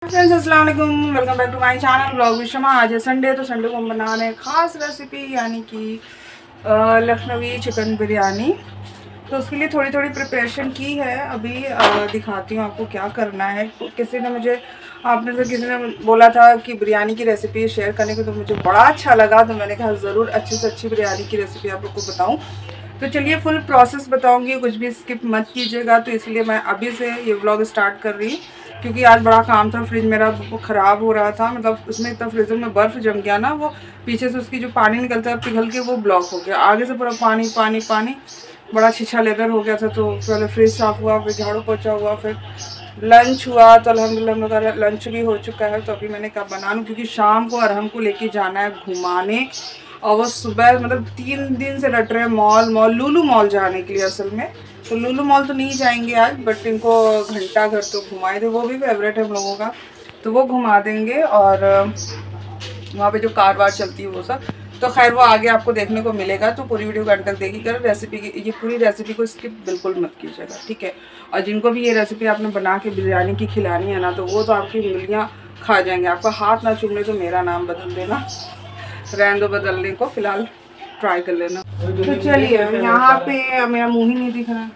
Friends अस्सलाम वालेकुम, welcome back to my channel blog with Shama. आज है संडे, तो संडे को हम बना रहे हैं ख़ास रेसिपी यानी कि लखनवी चिकन बिरयानी। तो उसके लिए थोड़ी थोड़ी प्रिपरेशन की है। अभी दिखाती हूँ आपको क्या करना है। किसी ने मुझे किसी ने बोला था कि बिरयानी की रेसिपी शेयर करने को, तो मुझे बड़ा अच्छा लगा। तो मैंने कहा ज़रूर अच्छी से अच्छी बिरयानी की रेसिपी आप लोग को बताऊँ। तो चलिए फुल प्रोसेस बताऊंगी, कुछ भी स्किप मत कीजिएगा। तो इसलिए मैं अभी से ये व्लॉग स्टार्ट कर रही हूँ, क्योंकि आज बड़ा काम था। फ्रिज मेरा वो ख़राब हो रहा था, मतलब उसमें इतना फ्रीजर में बर्फ़ जम गया ना, वो पीछे से उसकी जो पानी निकलता है पिघल के वो ब्लॉक हो गया। आगे से पूरा पानी पानी पानी, बड़ा छिछा लेदर हो गया था। तो पहले फ्रिज साफ़ हुआ, फिर झाड़ू पोछा हुआ, फिर लंच हुआ। तो अल्हम्दुलिल्लाह हम लोग का लंच भी हो चुका है। तो अभी मैंने कहा बना लूँ, क्योंकि शाम को अरहम को लेके जाना है घुमाने। और वो सुबह मतलब 3 दिन से रट रहे हैं मॉल लुलु मॉल जाने के लिए। असल में तो लुलु मॉल तो नहीं जाएंगे आज, बट इनको घंटा घर तो घुमाए थे, वो भी फेवरेट है हम लोगों का। तो वो घुमा देंगे, और वहाँ पे जो कार वार चलती है वो सब। तो खैर वो आगे आपको देखने को मिलेगा। तो पूरी वीडियो को अंत तक देखिएगा। रेसिपी की ये पूरी रेसिपी को स्किप बिल्कुल मत कीजिएगा, ठीक है। और जिनको भी ये रेसिपी आपने बना के बिरयानी की खिलानी है ना, तो वो तो आपकी उंगलियाँ खा जाएंगे। आपका हाथ ना चूमे तो मेरा नाम बदल देना, रहने दो बदलने को, फिलहाल ट्राई कर लेना। तो चलिए, यहाँ पे मेरा मुंह ही नहीं दिख रहा।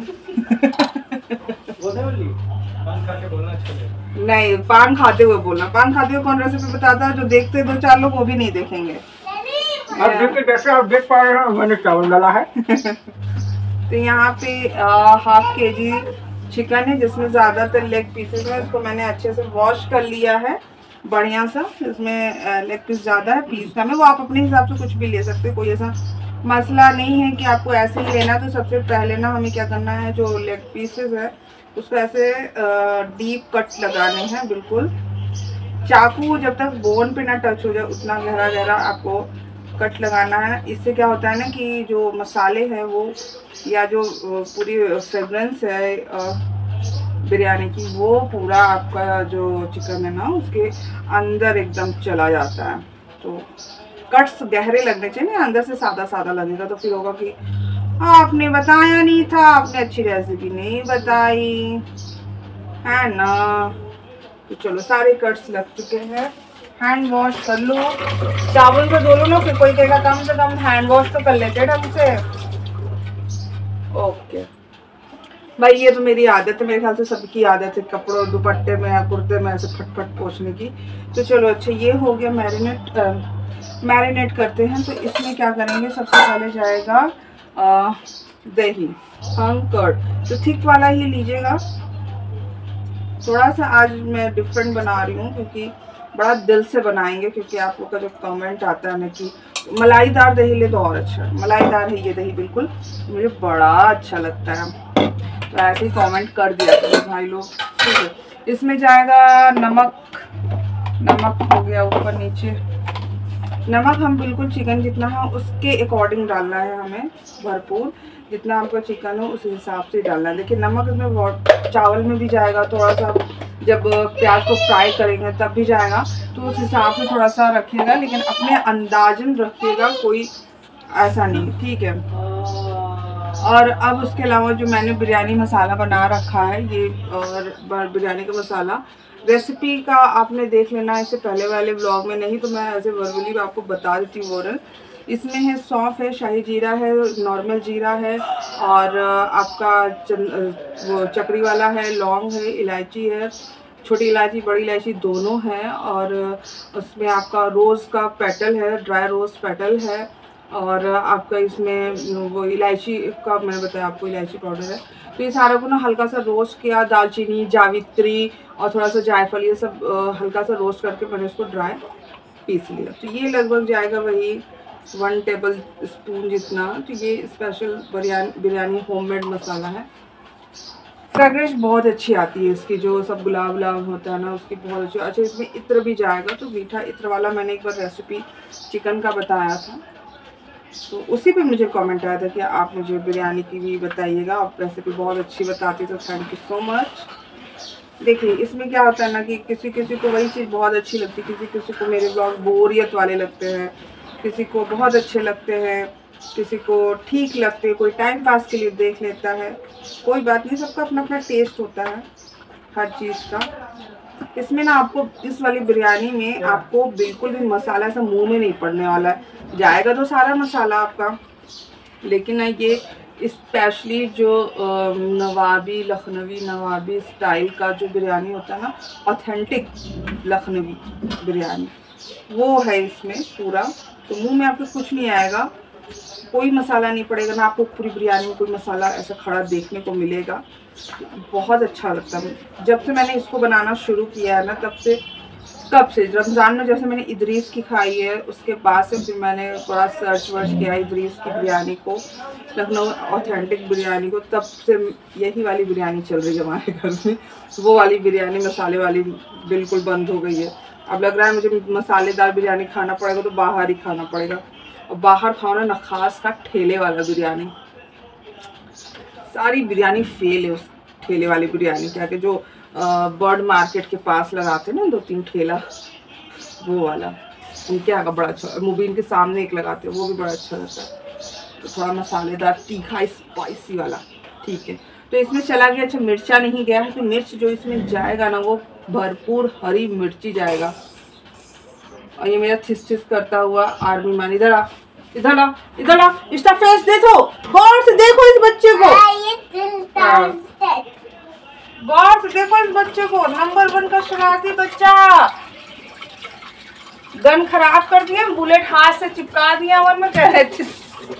नहीं, पान खाते हुए बोलना। पान खाते हुए कौन रेसिपी बताता है? जो देखते दो चार लोग वो भी नहीं देखेंगे। जैसे आप देख पा रहे हैं मैंने चावल डाला है। तो यहाँ पे ½ kg चिकन है, जिसमें ज़्यादातर लेग पीसेस है। इसको मैंने अच्छे से वॉश कर लिया है बढ़िया सा। इसमें लेग पीस ज़्यादा है, पीस कम है। वो आप अपने हिसाब से कुछ भी ले सकते हैं, कोई ऐसा मसला नहीं है कि आपको ऐसे ही लेना। तो सबसे पहले ना हमें क्या करना है, जो लेग पीसेस है उसको ऐसे डीप कट लगाने हैं बिल्कुल। चाकू जब तक बोन पे ना टच हो जाए उतना गहरा गहरा आपको कट लगाना है। इससे क्या होता है ना कि जो मसाले हैं वो, या जो पूरी फ्रेगरेंस है बिरयानी की, वो पूरा आपका जो चिकन है ना उसके अंदर एकदम चला जाता है। तो कट्स गहरे लगने चाहिए ना, अंदर से सादा सादा लगेगा तो फिर होगा कि आपने बताया नहीं था, आपने अच्छी रेसिपी नहीं बताई, है ना। तो चलो सारे कट्स लग चुके हैं। हैंड वॉश कर लो, चावल को धो लो ना। फिर कोई कहेगा कम से कम हैंड वॉश तो कर लेते ढंग से। ओके भाई, ये तो मेरी आदत है, मेरे ख्याल से सबकी आदत है कपड़ों दुपट्टे में या कुर्ते में ऐसे फटफट पोंछने की। तो चलो अच्छा, ये हो गया मैरिनेट करते हैं। तो इसमें क्या करेंगे, सबसे पहले जाएगा दही, कर्ड। तो थिक वाला ही लीजिएगा। थोड़ा सा आज मैं डिफरेंट बना रही हूँ, क्योंकि बड़ा दिल से बनाएंगे। क्योंकि आप लोग का जो कमेंट आता है ना कि मलाईदार दही ले तो और अच्छा। मलाईदार है ये दही बिल्कुल, मुझे बड़ा अच्छा लगता है। तो ऐसे ही कमेंट कर दिया करो भाई लोग, ठीक है। इसमें जाएगा नमक। नमक हो गया ऊपर नीचे। नमक हम बिल्कुल चिकन जितना है उसके अकॉर्डिंग डालना है हमें, भरपूर। जितना आपका चिकन हो उस हिसाब से डालना है। देखिए नमक इसमें चावल में भी जाएगा थोड़ा सा, जब प्याज को फ्राई करेंगे तब भी जाएगा। तो उस हिसाब से थोड़ा सा रखिएगा, लेकिन अपने अंदाजन रखिएगा, कोई ऐसा नहीं, ठीक है। और अब उसके अलावा जो मैंने बिरयानी मसाला बना रखा है, ये और बिरयानी का मसाला रेसिपी का आपने देख लेना इससे पहले वाले व्लॉग में, नहीं तो मैं ऐसे वर्बली आपको बता देती हूँ ओरल। इसमें है सौंफ है, शाही जीरा है, नॉर्मल जीरा है, और आपका वो चक्री वाला है, लौंग है, इलायची है, छोटी इलायची बड़ी इलायची दोनों है, और उसमें आपका रोज़ का पेटल है, ड्राई रोज़ पेटल है, और आपका इसमें वो इलायची का मैंने बताया आपको, इलायची पाउडर है। तो ये सारा को ना हल्का सा रोस्ट किया, दालचीनी, जावित्री और थोड़ा सा जायफल, ये सब हल्का सा रोस्ट करके मैंने इसको ड्राई पीस लिया। तो ये लगभग जाएगा वही 1 टेबल स्पून जितना। तो ये स्पेशल बिरयानी होममेड मसाला है। फ्रेगरेंस बहुत अच्छी आती है इसकी, जो सब गुलाब गुलाब होता है ना उसकी बहुत अच्छी। अच्छा, इसमें इत्र भी जाएगा। तो मीठा इत्र वाला मैंने एक बार रेसिपी चिकन का बताया था, तो उसी पे मुझे कमेंट आया था कि आप मुझे बिरयानी की भी बताइएगा, आप रेसिपी बहुत अच्छी बताती, तो थैंक यू सो मच। देखिए इसमें क्या होता है ना कि किसी किसी को वही चीज़ बहुत अच्छी लगती है, किसी किसी को मेरे ब्लॉग बोरियत वाले लगते हैं, किसी को बहुत अच्छे लगते हैं, किसी को ठीक लगते हैं, कोई टाइम पास के लिए देख लेता है। कोई बात नहीं, सबका अपना अपना टेस्ट होता है हर चीज़ का। इसमें ना आपको इस वाली बिरयानी में आपको बिल्कुल भी मसाला ऐसा मुंह में नहीं पड़ने वाला है। जाएगा तो सारा मसाला आपका, लेकिन ना ये स्पेशली जो नवाबी लखनवी नवाबी स्टाइल का जो बिरयानी होता है ना, ऑथेंटिक लखनवी बिरयानी, वो है इसमें पूरा। तो मुंह में आपको कुछ नहीं आएगा, कोई मसाला नहीं पड़ेगा ना, आपको पूरी बिरयानी में कोई मसाला ऐसा खड़ा देखने को मिलेगा। बहुत अच्छा लगता है। जब से मैंने इसको बनाना शुरू किया है ना, तब से कब से रमज़ान में जैसे मैंने इदरीस की खाई है, उसके बाद से फिर मैंने थोड़ा सर्च वर्च किया इदरीस की बिरयानी को, लखनऊ ऑथेंटिक बिरयानी को, तब से यही वाली बिरयानी चल रही है हमारे घर में। वो वाली बिरयानी मसाले वाली बिल्कुल बंद हो गई है। अब लग रहा है मुझे मसालेदार बिरयानी खाना पड़ेगा तो बाहर ही खाना पड़ेगा। और बाहर खाओ ना नखास का ठेले वाला बिरयानी, सारी बिरयानी फेल है उस ठेले वाली बिरयानी क्या कि जो बर्ड मार्केट के पास लगाते हैं ना 2-3 ठेला, वो वाला उनके यहाँ का बड़ा अच्छा, मुबीन के सामने एक लगाते हैं, वो भी बड़ा अच्छा रहता है। तो थोड़ा मसालेदार तीखा स्पाइसी वाला ठीक है। तो इसमें चला गया, अच्छा मिर्चा नहीं गया है, तो मिर्च जो इसमें जाएगा ना वो भरपूर हरी मिर्ची जाएगा। और ये मेरा थिस थिस करता हुआ आर्मी मैन, इधर आ इधर आ इधर आ, इसका फेस देखो, गौर से देखो इस बच्चे को, गौर से देखो इस बच्चे को, नंबर 1 का शरारती बच्चा। गन खराब कर दिया, बुलेट हाथ से चिपका दिया और मैं कह रही थी।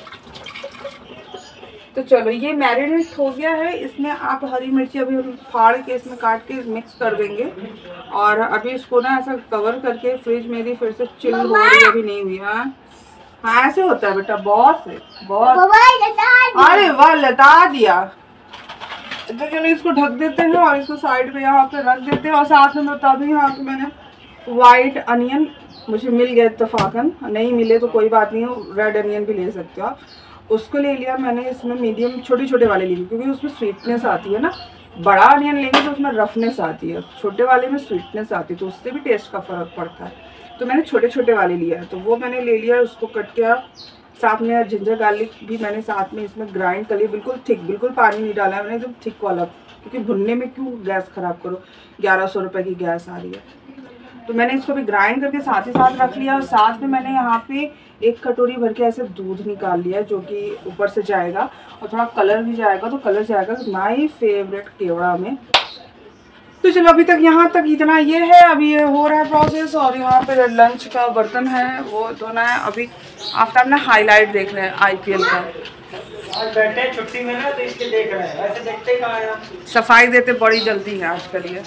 तो चलो ये मैरिनेट हो गया है। इसमें आप हरी मिर्ची अभी फाड़ के इसमें काट के मिक्स कर देंगे, और अभी इसको ना ऐसा कवर करके फ्रिज मेरी फिर से चिल हो रही, अभी नहीं हुई। हाँ ऐसे होता है बेटा, बहुत है बहुत। अरे वाह लता दिया। तो चलो इसको ढक देते हैं और इसको साइड पे यहाँ पे रख देते हैं। और साथ में बता दूँ यहाँ पे मैंने वाइट अनियन मुझे मिल गया इत्तेफाकन, नहीं मिले तो कोई बात नहीं, रेड अनियन भी ले सकते हो आप, उसको ले लिया मैंने। इसमें मीडियम छोटे छोटे वाले लिए क्योंकि उसमें स्वीटनेस आती है ना, बड़ा अनियन लेंगे तो उसमें रफनेस आती है, छोटे वाले में स्वीटनेस आती है, तो उससे भी टेस्ट का फ़र्क पड़ता है। तो मैंने छोटे छोटे वाले लिया है, तो वो मैंने ले लिया, उसको कट किया। साथ में जिंजर गार्लिक भी मैंने साथ में इसमें ग्राइंड कर लिया, बिल्कुल थिक, बिल्कुल पानी नहीं डाला मैंने, एकदम थिक वाला, क्योंकि भुनने में क्यों गैस ख़राब करो, 1100 रुपये की गैस आ रही है। तो मैंने इसको भी ग्राइंड करके साथ ही साथ रख लिया। और साथ में मैंने यहाँ पे 1 कटोरी भर के ऐसे दूध निकाल लिया, जो कि ऊपर से जाएगा और थोड़ा कलर भी जाएगा, तो कलर जाएगा माय फेवरेट केवड़ा में। तो चलो अभी तक यहाँ तक इतना ये है, अभी ये हो रहा है प्रोसेस। और यहाँ पे लंच का बर्तन है वो धोना है। अभी आफ्टर ना हाईलाइट देख रहे हैं IPL का, बैठे छुट्टी में ना तो इसके देख रहे हैं, ऐसे देखते कहाँ है। सफाई देते बड़ी जल्दी है आजकल ये,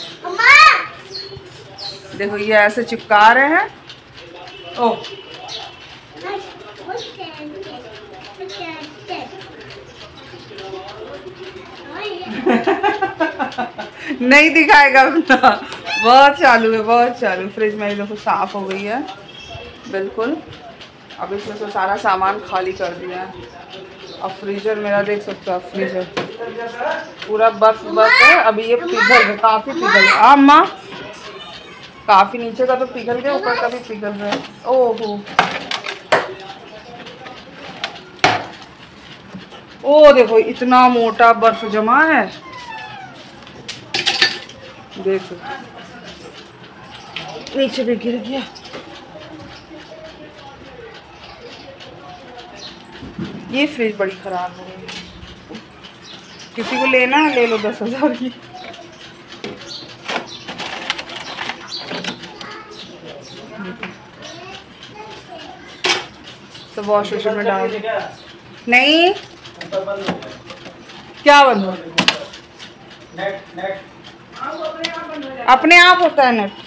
देखो ये ऐसे चिपका रहे हैं। ओ नहीं दिखाएगा अपना, बहुत चालू है बहुत चालू। फ्रिज मेरी देखो साफ हो गई है बिल्कुल, अब इसमें से सारा सामान खाली कर दिया है। और फ्रीजर मेरा देख सकते हो, फ्रीजर पूरा बर्फ है। अभी ये पिघल है, काफ़ी पिघल है। अम्मा काफ़ी नीचे का तो पिघल गया, ऊपर का भी पिघल रहा है। ओहो ओ देखो इतना मोटा बर्फ जमा है, देखो नीचे भी गिर गया। ये फ्रिज बड़ी खराब हो गई, किसी को लेना है ले लो 10,000 की। तो वॉश में डाल नहीं, क्या बंद हो, अपने आप होता है नेट।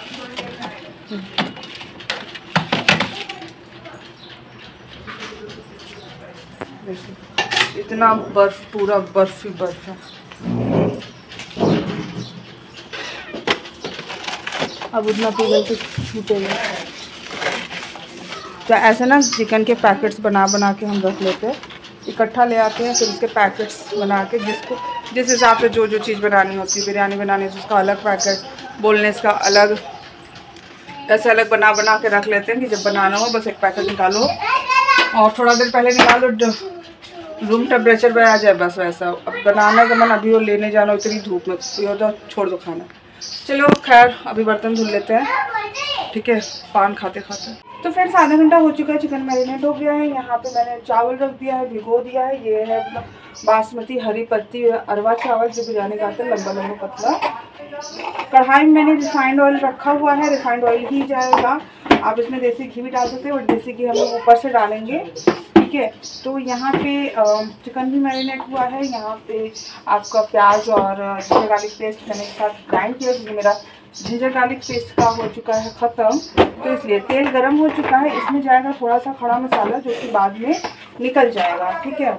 इतना बर्फ, पूरा बर्फ ही बर्फ है। अब उतना पिघल के छूटेगा। तो ऐसे ना चिकन के पैकेट्स बना बना के हम रख लेते हैं, इकट्ठा ले आते हैं, फिर उसके पैकेट्स बना के जिसको जिस हिसाब से जो जो चीज़ बनानी होती है, बिरयानी बनानी है उसका अलग पैकेट, बोलनेस का अलग, ऐसे अलग बना बना के रख लेते हैं कि जब बनाना हो बस एक पैकेट निकालो और थोड़ा देर पहले निकालो, रूम टेम्परेचर पे आ जाए बस वैसा। अब बनाना का मन अभी वो लेने जाना इतनी धूप में, ये तो छोड़ दो खाना। चलो खैर अभी बर्तन धुल लेते हैं, ठीक है, पान खाते खाते। तो फ्रेंड्स आधा घंटा हो चुका है, चिकन मैरिनेट हो गया है। यहाँ पे मैंने चावल रख दिया है, भिगो दिया है। ये है मतलब बासमती हरी पत्ती अरवा चावल जो बिरयानी खाते हैं, लंबा लंबा पतला। कढ़ाई में मैंने रिफाइंड ऑयल रखा हुआ है, रिफाइंड ऑयल ही जाएगा। आप इसमें देसी घी भी डाल सकते हैं, बट देसी घी हम लोग ऊपर से डालेंगे, ठीक है। तो यहाँ पे चिकन भी मैरिनेट हुआ है। यहाँ पे आपका प्याज और जिंजर गार्लिक पेस्ट मैंने एक साथ ग्राइंड किया, क्योंकि मेरा जिंजर गार्लिक पेस्ट का हो चुका है ख़त्म, तो इसलिए तेल गरम हो चुका है। इसमें जाएगा थोड़ा सा खड़ा मसाला, जो कि बाद में निकल जाएगा, ठीक है।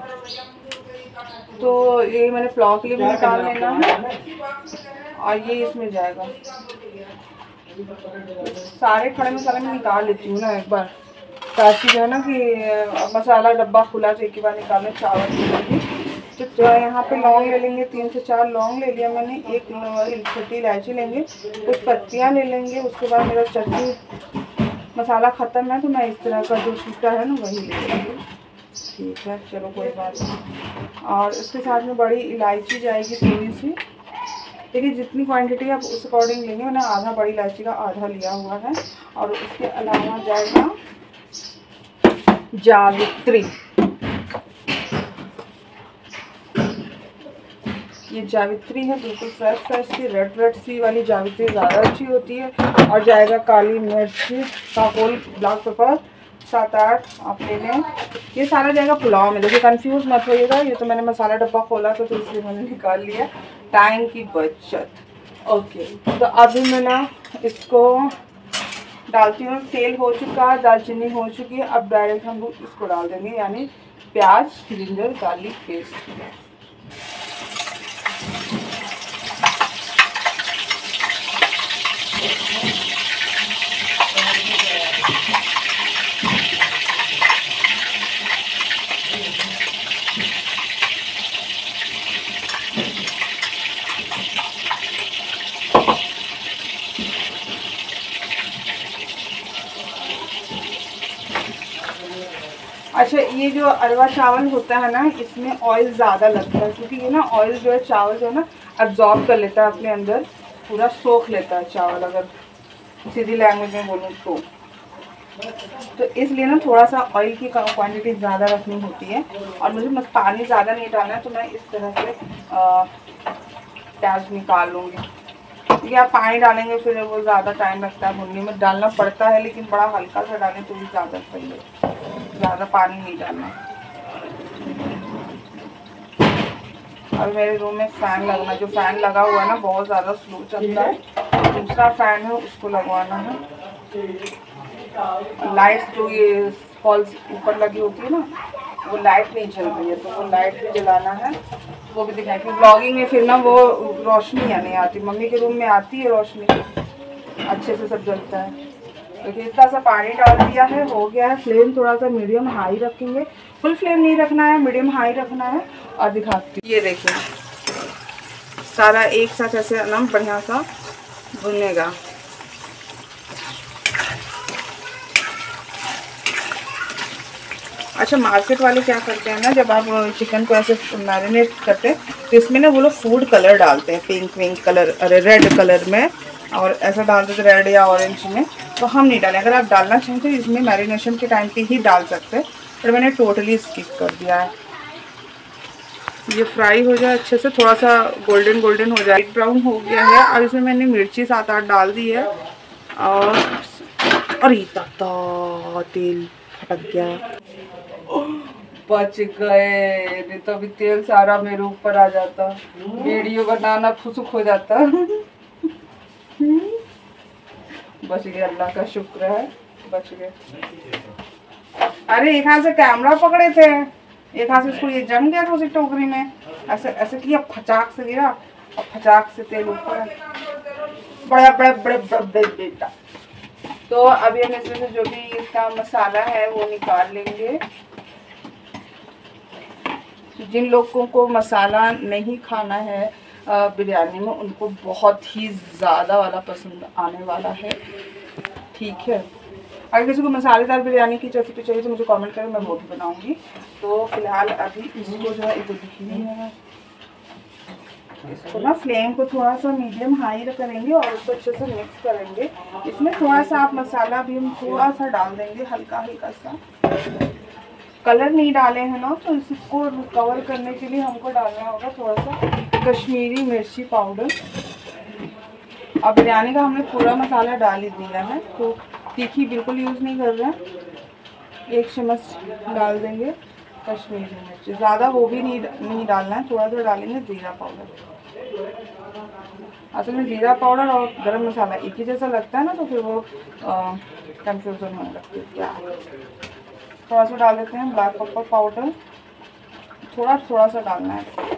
तो ये मैंने पुलाव के लिए भी निकाल लेना है, और ये इसमें जाएगा। सारे खड़े मसाले मैं निकाल लेती हूँ ना एक बार, ताकि जो है ना कि मसाला डब्बा खुला तो एक ही बार निकालना। चावल तो यहाँ पे लौंग ले लेंगे, 3 से 4 लौंग ले लिया मैंने। एक छोटी इलायची लेंगे, कुछ पत्तियाँ ले लेंगे। उसके बाद मेरा चटनी मसाला ख़त्म है, तो मैं इस तरह का जो सूखा है ना वही ले लेंगे, ठीक है। चलो कोई बात नहीं। और इसके साथ में बड़ी इलायची जाएगी थोड़ी सी, देखिए जितनी क्वांटिटी आप उस अकॉर्डिंग लेंगे। मैंने आधा बड़ी इलायची का आधा लिया हुआ है। और उसके अलावा जाएगा जावित्री। ये जावित्री है, बिल्कुल फ्रेश फ्रेश सी रेड सी वाली जावित्री ज़्यादा अच्छी होती है। और जाएगा काली मिर्च का होल, ब्लैक पेपर 7-8 आप ले लें। ये सारा जाएगा पुलाव में। देखिए कंफ्यूज मत होइएगा, ये तो मैंने मसाला डब्बा खोला था तो इसलिए मैंने निकाल लिया, टाइम की बचत। ओके, तो अभी मैं ना इसको डालती हूँ। तेल हो चुका है, दालचीनी हो चुकी है। अब डायरेक्ट हम लोग इसको डाल देंगे, यानी प्याज जिंजर गार्लिक पेस्ट। अच्छा, ये जो अरवा चावल होता है ना, इसमें ऑयल ज़्यादा लगता है, क्योंकि ये ना ऑयल जो है चावल जो है ना अब्जॉर्ब कर लेता है अपने अंदर, पूरा सोख लेता है चावल, अगर सीधी लैंग्वेज में बोलूँ तो इसलिए ना थोड़ा सा ऑयल की क्वांटिटी ज़्यादा रखनी होती है। और मुझे बस पानी ज़्यादा नहीं डालना है, तो मैं इस तरह से प्याज निकाल लूँगी। क्योंकि आप पानी डालेंगे फिर वो ज़्यादा टाइम लगता है भुनने में। डालना पड़ता है लेकिन बड़ा हल्का सा डालें तो भी ज़्यादा सही है, ज़्यादा पानी नहीं डालना। अब मेरे रूम में फ़ैन लगना, जो फ़ैन लगा हुआ है ना बहुत ज़्यादा स्लो चलता है, दूसरा फ़ैन है उसको लगवाना है। लाइट्स जो ये फॉल्स ऊपर लगी होती है ना, वो लाइट नहीं चल रही है, तो वो लाइट भी जलाना है, वो भी दिखाएं। कि ब्लॉगिंग में फिर ना वो रोशनी या नहीं आती, मम्मी के रूम में आती है रोशनी, अच्छे से सब जलता है। देखिए इतना सा पानी डाल दिया है, हो गया है। फ्लेम थोड़ा सा मीडियम हाई रखेंगे, फुल फ्लेम नहीं रखना है, मीडियम हाई रखना है। और दिखाती हूँ, ये देखिए सारा एक साथ ऐसे ना बढ़िया सा भुनेगा। अच्छा, मार्केट वाले क्या करते हैं ना, जब आप चिकन को ऐसे मैरिनेट करते हैं तो इसमें ना वो लोग फूड कलर डालते हैं, पिंक कलर, अरे रेड कलर में, और ऐसा डालते थे रेड या ऑरेंज में। तो हम नहीं डालें, अगर आप डालना चाहें तो इसमें मैरिनेशन के टाइम पे ही डाल सकते हैं, पर मैंने टोटली स्किप कर दिया है। ये फ्राई हो जाए अच्छे से, थोड़ा सा गोल्डन गोल्डन हो जाए, ब्राउन हो गया है। और इसमें मैंने मिर्ची 7-8 डाल दी है। और इतना तेल फटक गया, बच गए, नहीं तो अभी तेल सारा मेरे ऊपर आ जाता, वीडियो बनाना फुसुक हो जाता। बच गए, अल्लाह का शुक्र है, बच गए। अरे एक हाथ से कैमरा पकड़े थे, एक हाथ से इसको ये जम गया था उसी टोकरी में, ऐसे ऐसे किया, फचाक से गिरा और फचाक से तेल ऊपर, बड़ा बड़ा बड़ा बड़ा बेटा। तो अभी हम इसमें से जो भी इसका मसाला है वो निकाल लेंगे। जिन लोगों को मसाला नहीं खाना है बिरयानी में, उनको बहुत ही ज़्यादा वाला पसंद आने वाला है, ठीक है। अगर किसी को मसालेदार बिरयानी की रेसिपी चाहिए तो मुझे कमेंट करें, मैं वो भी बनाऊंगी। तो फिलहाल अभी इसको जो है इधर दिखी है, इसको ना फ्लेम को थोड़ा सा मीडियम हाई करेंगे और उसको अच्छे से मिक्स करेंगे। इसमें थोड़ा सा आप मसाला भी हम थोड़ा सा डाल देंगे, हल्का हल्का सा। कलर नहीं डाले हैं ना, तो इसको कवर करने के लिए हमको डालना होगा थोड़ा सा कश्मीरी मिर्ची पाउडर। अब बिरयानी का हमने पूरा मसाला डाल ही दिया है, तो तीखी बिल्कुल यूज़ नहीं कर रहे हैं। 1 चम्मच डाल देंगे कश्मीरी मिर्च, ज़्यादा वो भी नहीं डालना है, थोड़ा सा डालेंगे ज़ीरा पाउडर। असल में ज़ीरा पाउडर और गरम मसाला एक ही जैसा लगता है ना, तो फिर वो कंफ्यूजन होने लगती है क्या। थोड़ा सा डाल देते हैं ब्लैक पेपर पाउडर, थोड़ा सा डालना है।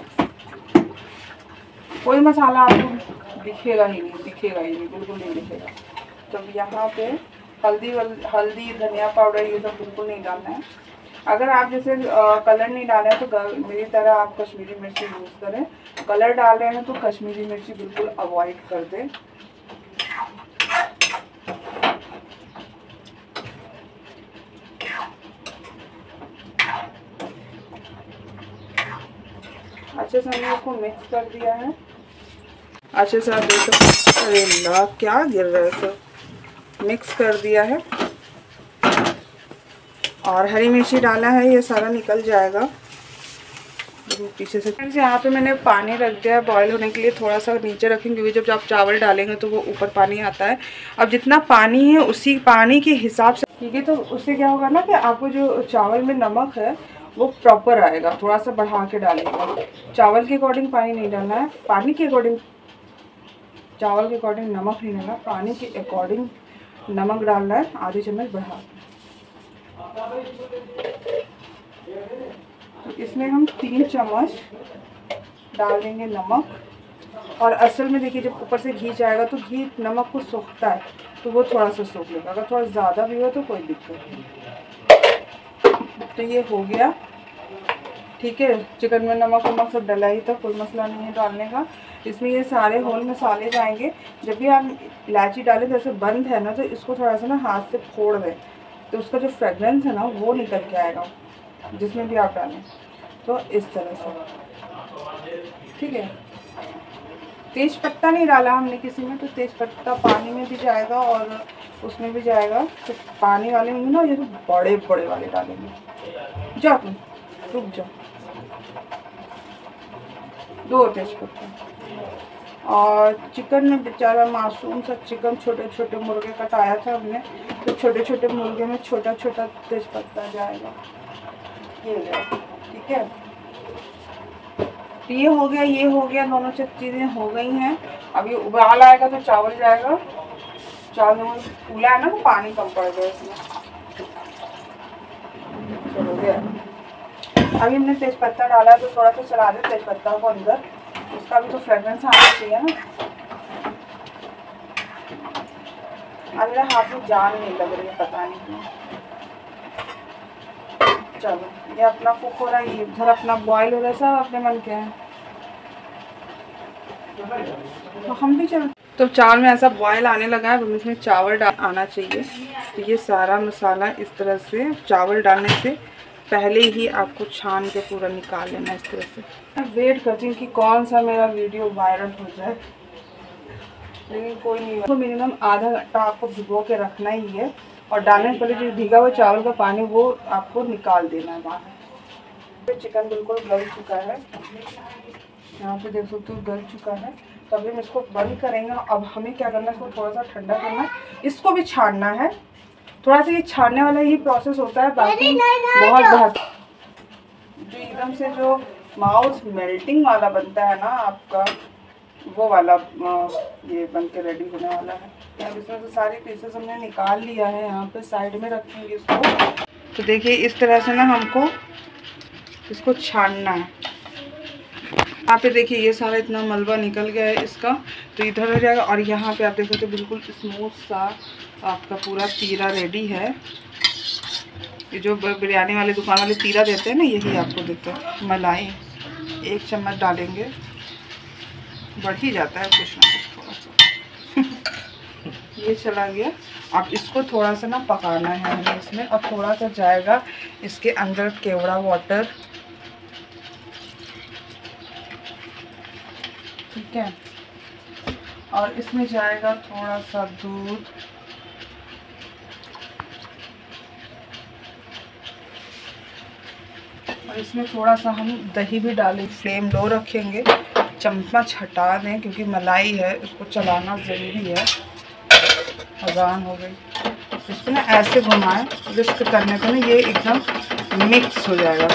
कोई मसाला आपको दिखेगा ही नहीं, बिल्कुल नहीं दिखेगा। तो यहाँ पे हल्दी धनिया पाउडर ये सब बिल्कुल नहीं डालना है। अगर आप जैसे कलर नहीं डाले हैं तो मेरी तरह आप कश्मीरी मिर्ची यूज़ करें। कलर डाल रहे हैं तो कश्मीरी मिर्ची बिल्कुल अवॉइड कर दें। अच्छे से हमने इसको मिक्स कर दिया है। अच्छे से आप देख सकते, अरे ला क्या गिर रहा है, सब मिक्स कर दिया है। और हरी मिर्ची डाला है, ये सारा निकल जाएगा पीछे से। यहाँ पे मैंने पानी रख दिया है बॉईल होने के लिए। थोड़ा सा नीचे रखेंगे क्योंकि जब आप चावल डालेंगे तो वो ऊपर पानी आता है। अब जितना पानी है उसी पानी के हिसाब से, ठीक है। तो उससे क्या होगा ना कि आपको जो चावल में नमक है वो प्रॉपर आएगा। थोड़ा सा बढ़ा के डालेंगे, चावल के अकॉर्डिंग पानी नहीं डालना है, पानी के अकॉर्डिंग चावल के अकॉर्डिंग नमक नहीं डालना, पानी के अकॉर्डिंग नमक डालना है। आधी चम्मच बढ़ा। तो इसमें हम 3 चम्मच डाल देंगे नमक। और असल में देखिए जब ऊपर से घी जाएगा तो घी नमक को सोखता है, तो वो थोड़ा सा सोख लेगा। अगर थोड़ा ज़्यादा भी हो तो कोई दिक्कत नहीं। तो ये हो गया, ठीक है। चिकन में नमक वमक सब डला ही था, कोई मसला नहीं है डालने का। इसमें ये सारे होल मसाले जाएंगे। जब भी आप इलायची डालें जैसे बंद है ना, तो इसको थोड़ा सा ना हाथ से फोड़ दें, तो उसका जो फ्रेगरेंस है ना वो निकल के आएगा जिसमें भी आप डालें। तो इस तरह से, ठीक है। तेज पत्ता नहीं डाला हमने किसी में, तो तेज पत्ता पानी में भी जाएगा और उसमें भी जाएगा। तो पानी वाले में ना ये तो बड़े बड़े वाले डालेंगे। जाओ तुम, रुक जाओ। 2 तेज पत्ता। और चिकन में बेचारा मासूम सा चिकन, छोटे छोटे मुर्गे कटाया था हमने, तो छोटे छोटे मुर्गे में छोटा छोटा तेज पत्ता जाएगा। ये ठीक है। तो ये हो गया, दोनों चीज़ें हो गई हैं। अभी उबाल आएगा तो चावल जाएगा। चावल फूला है ना, तो पानी कम पड़ गया इसमें। चलो गया। अभी हमने तेज पत्ता डाला है, तो थोड़ा सा चला दे तेज पत्ता को अंदर, उसका भी तो फ्रेगरेंस आना चाहिए ना। अब मेरे हाथ में जान नहीं लग रही है, पता नहीं क्यों। चलो ये अपना कुक हो रहा है, ये इधर अपना बॉईल हो रहा है, सब अपने मन के हैं। तो हम भी चल, तो चावल में ऐसा बॉईल आने लगा है, अब इसमें चावल आना चाहिए। तो ये सारा मसाला इस तरह से चावल डालने से पहले ही आपको छान के पूरा निकाल लेना इस तरह से। मैं वेट करती हूँ कि कौन सा मेरा वीडियो वायरल हो जाए, लेकिन कोई नहीं। तो मिनिमम आधा घंटा आपको भिगो के रखना ही है। और डालने से पहले जो भीगा हुआ चावल का पानी वो आपको निकाल देना है बाहर। चिकन बिल्कुल गल चुका है, यहाँ पे देख सकते हो गल चुका है। तो अभी हम इसको बंद करेंगे। अब हमें क्या करना है, इसको थोड़ा सा ठंडा करना है, इसको भी छानना है। थोड़ा सा ये छानने वाला ही प्रोसेस होता है, बाकी बहुत जो एकदम से जो माउथ मेल्टिंग वाला बनता है ना आपका, वो वाला ये बन के रेडी होने वाला है। अब इसमें से सारे पीसेस हमने निकाल लिया है, यहाँ पे साइड में रखेंगे इसको। तो देखिए इस तरह से ना हमको इसको छानना है। यहाँ पे देखिए ये सारा इतना मलबा निकल गया है इसका, तो इधर हो जाएगा। और यहाँ पे आप देख सकते हो बिल्कुल स्मूथ सा आपका पूरा तीरा रेडी है। ये जो बिरयानी वाले दुकान वाले तीरा देते हैं ना, यही आपको देते हैं। मलाई 1 चम्मच डालेंगे, बढ़ ही जाता है कुछ ना कुछ थोड़ा सा। ये चला गया। अब इसको थोड़ा सा ना पकाना है हमें इसमें, और थोड़ा सा जाएगा इसके अंदर केवड़ा वाटर। ठीक है। और इसमें जाएगा थोड़ा सा दूध, और इसमें थोड़ा सा हम दही भी डालें। फ्लेम लो रखेंगे, चम्मच हटा दें क्योंकि मलाई है, उसको चलाना ज़रूरी है। अजान हो गई। इसको ना ऐसे घुमाएं, विस्क करने पे ना ये एकदम मिक्स हो जाएगा।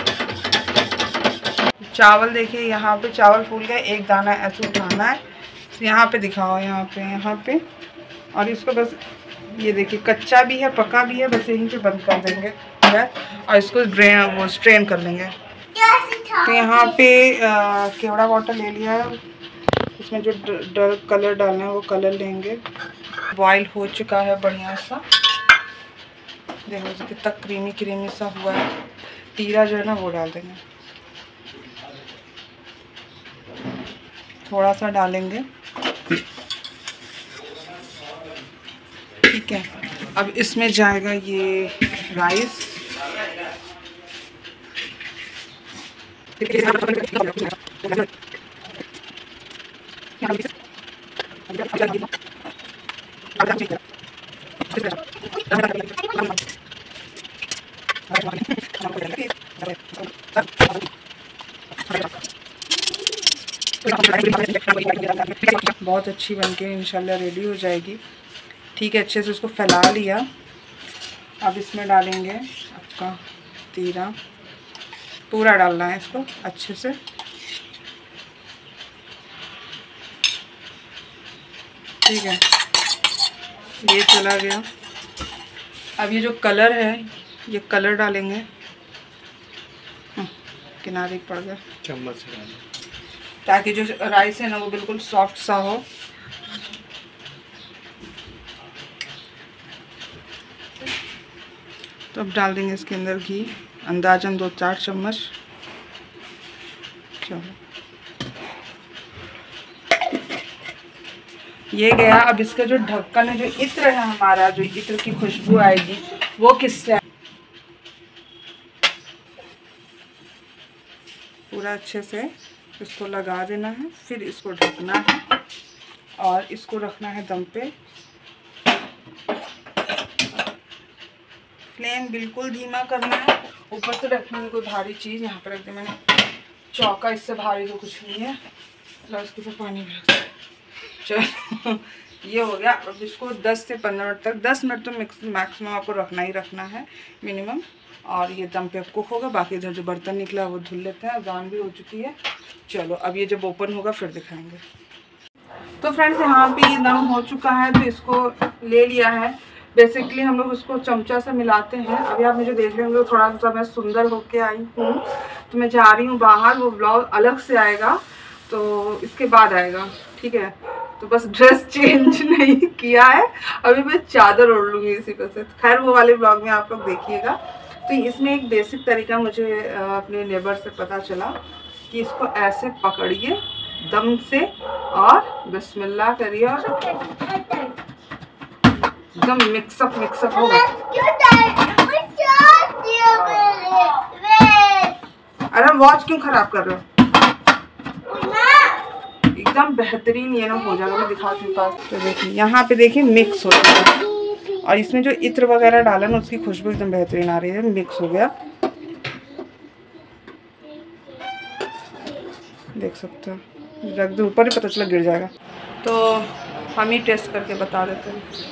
चावल देखिए यहाँ पे चावल फूल गए, एक दाना ऐसे उठाना है, यहाँ पे दिखाओ, यहाँ पे और इसको बस ये देखिए कच्चा भी है पका भी है, बस यहीं पे बंद कर देंगे और इसको स्ट्रेन कर लेंगे। तो यहाँ पे केवड़ा वाटर ले लिया है, इसमें जो कलर डालना है वो कलर लेंगे। बॉयल हो चुका है बढ़िया सा, देखो कितना क्रीमी क्रीमी सा हुआ है। तीरा जो है ना वो डाल देंगे, थोड़ा सा डालेंगे, ठीक है। अब इसमें जाएगा ये राइस, बहुत अच्छी बनके इंशाल्लाह रेडी हो जाएगी। ठीक है, अच्छे से उसको फैला लिया। अब इसमें डालेंगे आपका तीरा, पूरा डालना है इसको अच्छे से, ठीक है। ये चला गया। अब ये जो कलर है ये कलर डालेंगे, किनारे पड़ गया, चम्मच से डालें ताकि जो राइस है ना वो बिल्कुल सॉफ्ट सा हो। तो अब डाल देंगे इसके अंदर घी, अंदाजन 2-4 चम्मच। चलो ये गया। अब इसका जो ढक्कन है, जो इत्र है हमारा, जो इत्र की खुशबू आएगी वो किससे, पूरा अच्छे से इसको लगा देना है, फिर इसको ढकना है और इसको रखना है दम पे। फ्लेम बिल्कुल धीमा करना है। ऊपर से रखनी है कोई भारी चीज़, यहाँ पर रख दी मैंने चौका, इससे भारी तो कुछ नहीं है। चलो इसके ऊपर पानी भी रख दे। चलो ये हो गया। अब इसको 10 से 15 मिनट तक, 10 मिनट तो मैक्सिमम आपको रखना ही रखना है मिनिमम। और ये दम पे कुक होगा। बाकी इधर जो बर्तन निकला वो धुल लेते हैं, अजान भी हो चुकी है। चलो अब ये जब ओपन होगा फिर दिखाएंगे। तो फ्रेंड्स यहाँ पे ये दम हो चुका है, तो इसको ले लिया है। बेसिकली हम लोग उसको चमचा से मिलाते हैं। अभी आप मुझे देख रहे होंगे थोड़ा सा मैं सुंदर होके आई हूँ, तो मैं जा रही हूँ बाहर, वो ब्लॉग अलग से आएगा तो इसके बाद आएगा, ठीक है। तो बस ड्रेस चेंज नहीं किया है, अभी मैं चादर ओढ़ लूँगी इसी पर से। खैर वो वाले ब्लॉग में आप लोग देखिएगा। तो इसमें एक बेसिक तरीका मुझे अपने नेबर से पता चला कि इसको ऐसे पकड़िए दम से और बिस्मिल्लाह करिए और एकदम मिक्सअप होगा। अरे वॉच क्यों खराब कर रहे हो? एकदम बेहतरीन ये ना हो जाएगा। मैं दिखाती हूँ पास। तो देखिए यहाँ पे देखिए मिक्स हो गया, और इसमें जो इत्र वगैरह डाला ना उसकी खुशबू एकदम बेहतरीन आ रही है। मिक्स हो गया, देख सकते हो। रख दो ऊपर ही, पता चला गिर जाएगा। तो हम ही टेस्ट करके बता देते हैं।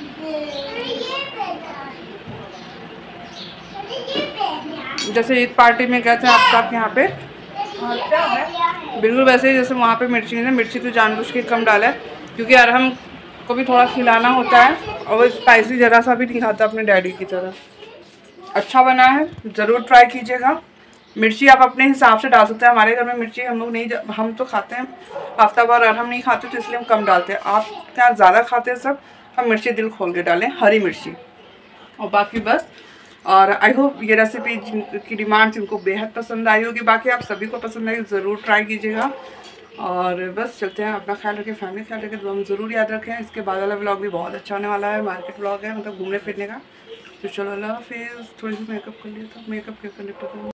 जैसे ईद पार्टी में गए थे आपके यहाँ पे, बिल्कुल वैसे ही जैसे वहाँ पे मिर्ची है। मिर्ची तो जानबूझ के कम डाला है क्योंकि अरहम को भी थोड़ा खिलाना होता है और वो स्पाइसी ज़रा सा भी नहीं खाता अपने डैडी की तरह। अच्छा बना है, ज़रूर ट्राई कीजिएगा। मिर्ची आप अपने हिसाब से डाल सकते हैं। हमारे घर में मिर्ची हम लोग नहीं, हम तो खाते हैं हफ्ता भर, अरहम नहीं खाते तो इसलिए हम कम डालते हैं। आप क्या ज़्यादा खाते हैं सब, हम मिर्ची दिल खोल के डालें, हरी मिर्ची। और बाकी बस, और आई होप ये रेसिपी की डिमांड जिनको बेहद पसंद आई होगी, बाकी आप सभी को पसंद आई, ज़रूर ट्राई कीजिएगा। और बस चलते हैं, अपना ख्याल रखें, फैमिली ख्याल रखें, तो हम ज़रूर याद रखें। इसके बाद वाला व्लॉग भी बहुत अच्छा होने वाला है, मार्केट व्लॉग है, मतलब घूमने फिरने का। तो चलो अल्लाह हाफिज़। थोड़ी सी मेकअप कर लिया था, मेकअप करने